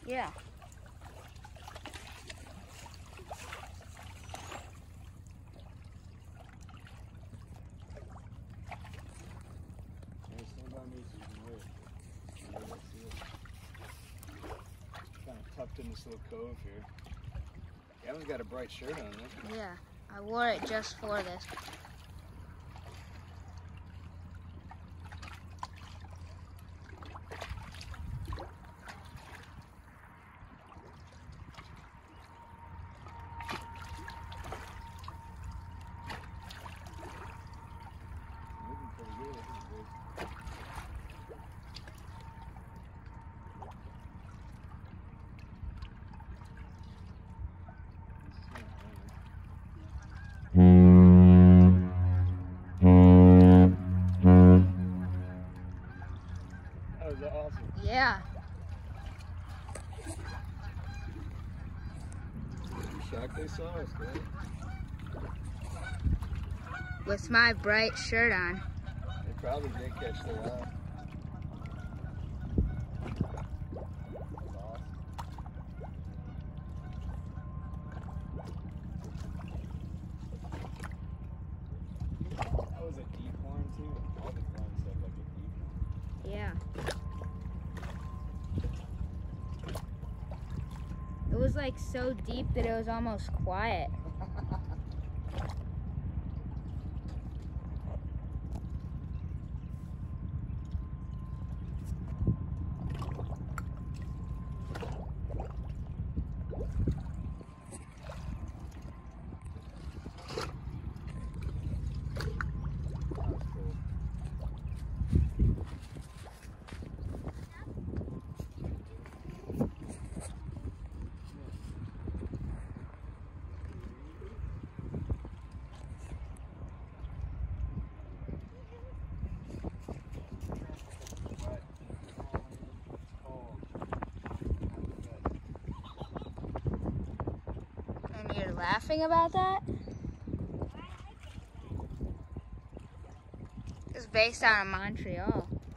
Yeah. Stand by me so you can wait. Kind of tucked in this little cove here. Gavin's got a bright shirt on, right? Yeah. I wore it just for this. Moving pretty good, this is good. That was awesome. Yeah. I'm shocked they saw us, guys. With my bright shirt on. They probably did catch the laugh. That was a deep horn too. All the horns have like a deep one. Yeah. It was like so deep that it was almost quiet. And you're laughing about that? It's based out of Montreal.